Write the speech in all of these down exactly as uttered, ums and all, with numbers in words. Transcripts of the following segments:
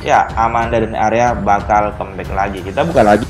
ya Amanda dan Arya bakal comeback lagi. Kita buka lagi.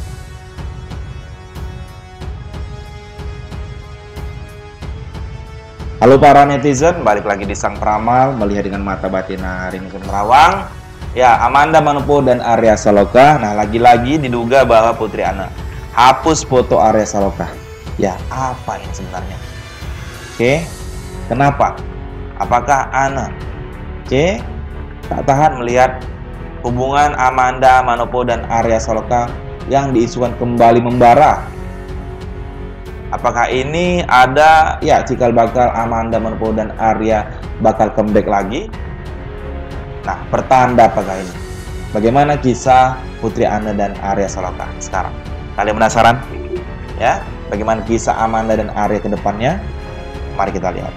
Halo para netizen, balik lagi di Sang Peramal, melihat dengan mata batin hari ini Merawang. Ya, Amanda Manopo dan Arya Saloka. Nah, lagi-lagi diduga bahwa Putri Ana hapus foto Arya Saloka. Ya, apa ini sebenarnya? Oke, kenapa? Apakah Ana Oke, tak tahan melihat hubungan Amanda Manopo dan Arya Saloka yang diisukan kembali membara? Apakah ini ada ya cikal bakal Amanda Manopo dan Arya bakal comeback lagi? Nah, pertanda apakah ini? Bagaimana kisah Putri Ana dan Arya Saloka sekarang? Kalian penasaran? Ya, bagaimana kisah Amanda dan Arya ke depannya? Mari kita lihat.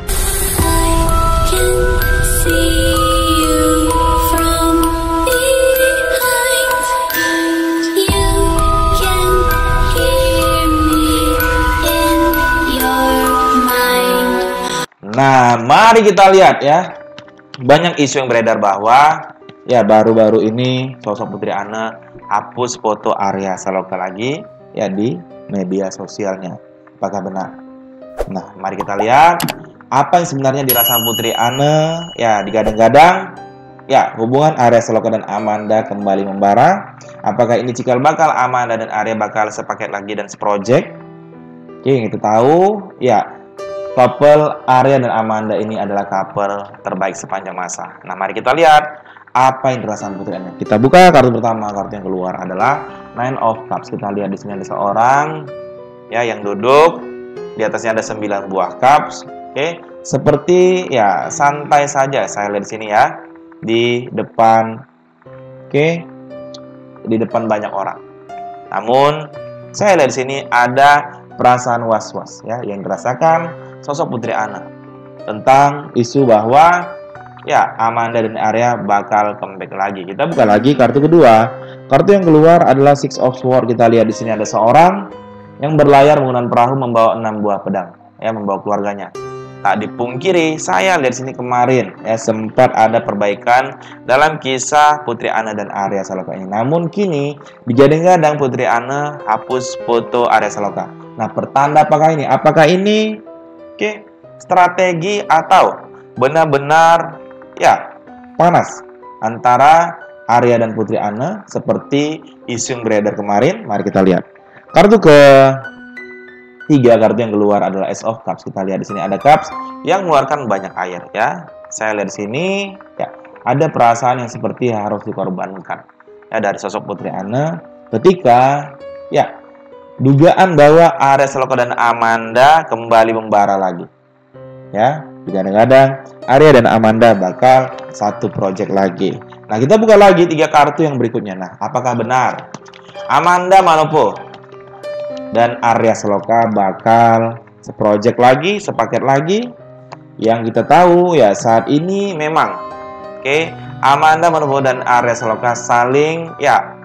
Nah, mari kita lihat ya. Banyak isu yang beredar bahwa ya baru-baru ini sosok Putri Ana hapus foto Arya Saloka lagi ya di media sosialnya. Apakah benar? Nah, mari kita lihat apa yang sebenarnya dirasakan Putri Ana. Ya, digadang-gadang ya hubungan Arya Saloka dan Amanda kembali membara. Apakah ini cikal bakal Amanda dan Arya bakal sepaket lagi dan seproject? Oke, yang kita tahu ya couple Arya dan Amanda ini adalah couple terbaik sepanjang masa. Nah, mari kita lihat apa yang dirasakan Putri Ana. Kita buka kartu pertama, kartu yang keluar adalah Nine of Cups. Kita lihat di sini ada seorang ya yang duduk, di atasnya ada sembilan buah cups. Oke, seperti ya santai saja saya lihat di sini ya, di depan. Oke, di depan banyak orang. Namun saya lihat di sini ada perasaan was-was ya yang dirasakan sosok Putri Ana tentang isu bahwa ya Amanda dan Arya bakal comeback lagi. Kita buka lagi kartu kedua. Kartu yang keluar adalah Six of Swords. Kita lihat di sini ada seorang yang berlayar menggunakan perahu membawa enam buah pedang ya, membawa keluarganya. Tak dipungkiri, saya lihat sini kemarin ya sempat ada perbaikan dalam kisah Putri Ana dan Arya Saloka ini. Namun kini digadang-gadang Putri Ana hapus foto Arya Saloka. Nah, pertanda apakah ini? Apakah ini Oke, strategi atau benar-benar ya panas antara Arya dan Putri Ana seperti isu yang beredar kemarin? Mari kita lihat. Kartu ke tiga, kartu yang keluar adalah Ace of Cups. Kita lihat di sini ada cups yang mengeluarkan banyak air ya. Saya lihat di sini ya ada perasaan yang seperti harus dikorbankan ya dari sosok Putri Ana ketika ya dugaan bahwa Arya Saloka dan Amanda kembali membara lagi. Ya, kadang-kadang Arya dan Amanda bakal satu project lagi. Nah, kita buka lagi tiga kartu yang berikutnya. Nah, apakah benar Amanda Manopo dan Arya Saloka bakal seproject lagi, sepaket lagi? Yang kita tahu ya saat ini memang oke, okay, Amanda Manopo dan Arya Saloka saling ya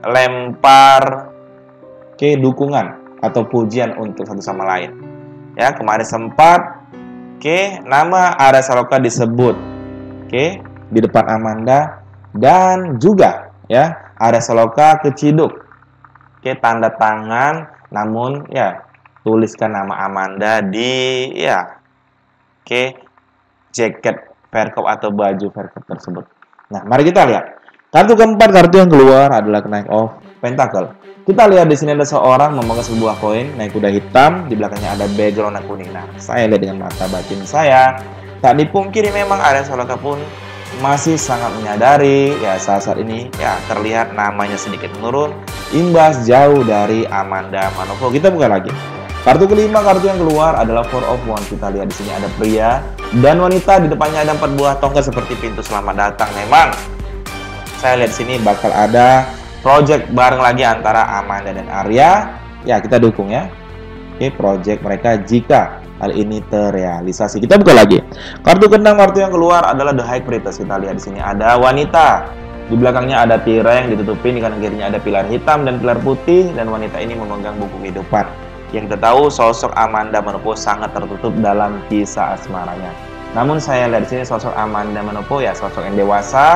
lempar Oke, dukungan atau pujian untuk satu sama lain. Ya, kemarin sempat oke, nama Arya Saloka disebut oke di depan Amanda dan juga ya Arya Saloka keciduk oke tanda tangan, namun ya tuliskan nama Amanda di ya oke jaket verkop atau baju verkop tersebut. Nah, mari kita lihat. Kartu keempat, kartu yang keluar adalah Knight of Pentacle. Kita lihat di sini ada seorang memegang sebuah koin naik kuda hitam, di belakangnya ada background warna kuning. Nah, saya lihat dengan mata batin saya, tak dipungkiri memang Arya Saloka pun masih sangat menyadari ya saat-saat ini ya terlihat namanya sedikit menurun, imbas jauh dari Amanda Manopo. Kita buka lagi. Kartu kelima, kartu yang keluar adalah Four of Wands. Kita lihat di sini ada pria dan wanita, di depannya ada empat buah tongkat seperti pintu selamat datang. Memang saya lihat di sini bakal ada project bareng lagi antara Amanda dan Arya. Ya, kita dukung ya. Oke, project mereka jika hal ini terrealisasi. Kita buka lagi. Kartu keenam, kartu yang keluar adalah The High Priestess. Kita lihat di sini ada wanita. Di belakangnya ada tirai yang ditutupin, di kanan kirinya ada pilar hitam dan pilar putih, dan wanita ini memegang buku kehidupan. Yang kita tahu sosok Amanda Manopo sangat tertutup dalam kisah asmaranya. Namun saya lihat di sini sosok Amanda Manopo ya sosok yang dewasa,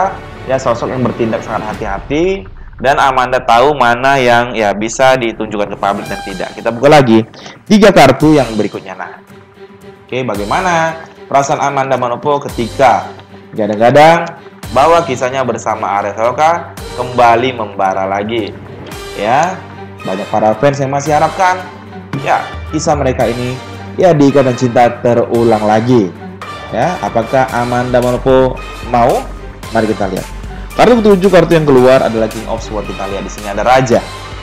ya sosok yang bertindak sangat hati-hati, dan Amanda tahu mana yang ya bisa ditunjukkan ke publik dan tidak. Kita buka lagi tiga kartu yang berikutnya. Nah, oke, bagaimana perasaan Amanda Manopo ketika gadang-gadang bahwa kisahnya bersama Arya Saloka kembali membara lagi? Ya, banyak para fans yang masih harapkan ya kisah mereka ini ya di Ikatan Cinta terulang lagi. Ya, apakah Amanda Manopo mau? Mari kita lihat. Kartu ketujuh, kartu yang keluar adalah King of Swords. Kita lihat di sini ada raja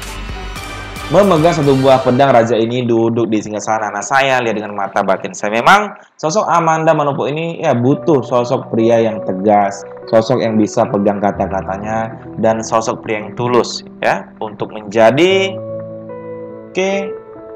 memegang satu buah pedang. Raja ini duduk di singgasana. Nah, saya lihat dengan mata batin saya, memang sosok Amanda Manopo ini ya butuh sosok pria yang tegas, sosok yang bisa pegang kata-katanya, dan sosok pria yang tulus ya untuk menjadi oke okay,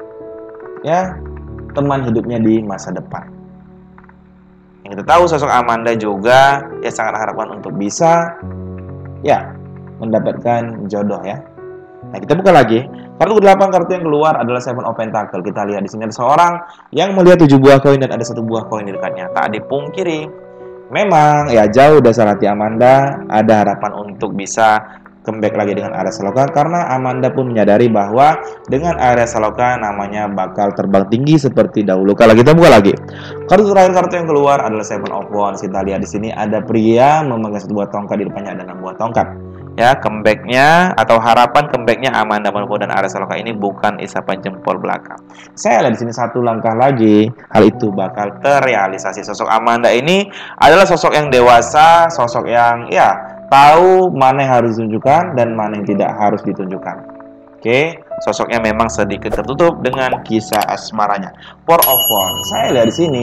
ya teman hidupnya di masa depan. Yang kita tahu sosok Amanda juga ya sangat harapkan untuk bisa ya mendapatkan jodoh ya. Nah, kita buka lagi. Kartu kedelapan, kartu yang keluar adalah Seven of Pentacles. Kita lihat di sini ada seorang yang melihat tujuh buah koin dan ada satu buah koin di dekatnya. Tak dipungkiri, memang ya jauh dasar hati Amanda ada harapan untuk bisa comeback lagi dengan Arya Saloka, karena Amanda pun menyadari bahwa dengan Arya Saloka namanya bakal terbang tinggi seperti dahulu. Kalau kita buka lagi, kartu terakhir, kartu yang keluar adalah Seven of Wands. Kita lihat di sini ada pria memegang satu buah tongkat, di depannya ada enam buah tongkat. Ya, comebacknya atau harapan comebacknya Amanda Manopo dan Arya Saloka ini bukan isapan jempol belakang. Saya lihat di sini satu langkah lagi, hal itu bakal terrealisasi. Sosok Amanda ini adalah sosok yang dewasa, sosok yang ya tahu mana yang harus ditunjukkan dan mana yang tidak harus ditunjukkan. Oke, sosoknya memang sedikit tertutup dengan kisah asmaranya. Four of Wands. Saya lihat di sini,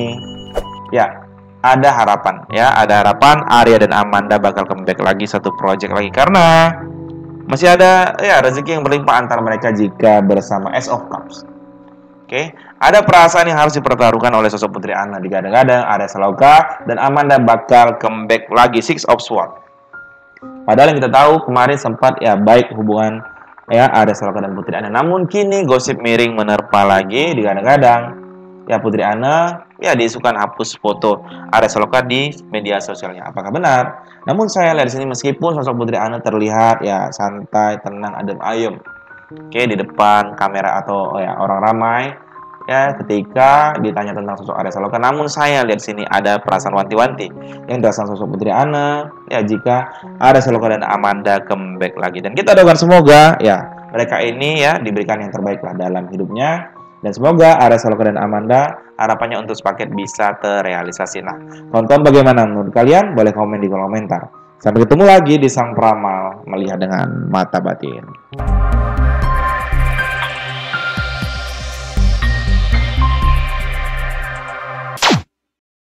ya ada harapan, ya ada harapan Arya dan Amanda bakal comeback lagi satu project lagi, karena masih ada ya rezeki yang berlimpah antara mereka jika bersama Ace of Cups. Oke, ada perasaan yang harus dipertaruhkan oleh sosok Putri Anna. Digadang-gadang Arya Saloka dan Amanda bakal comeback lagi Six of Swords. Padahal yang kita tahu kemarin sempat ya baik hubungan ya Arya Saloka dan Putri Anna. Namun kini gosip miring menerpa lagi. Digadang-gadang ya Putri Anna ya diisukan hapus foto Arya Saloka di media sosialnya. Apakah benar? Namun saya lihat di sini meskipun sosok Putri Anna terlihat ya santai, tenang, adem ayem, oke, di depan kamera atau oh ya orang ramai ya ketika ditanya tentang sosok Arya Saloka, namun saya lihat sini ada perasaan wanti-wanti yang dirasakan sosok Putri Anna ya jika Arya Saloka dan Amanda comeback lagi. Dan kita doakan semoga ya mereka ini ya diberikan yang terbaik lah dalam hidupnya, dan semoga Arya Saloka dan Amanda harapannya untuk sepaket bisa terrealisasi. Nah, tonton bagaimana menurut kalian? Boleh komen di kolom komentar. Sampai ketemu lagi di Sang Peramal Melihat dengan Mata Batin.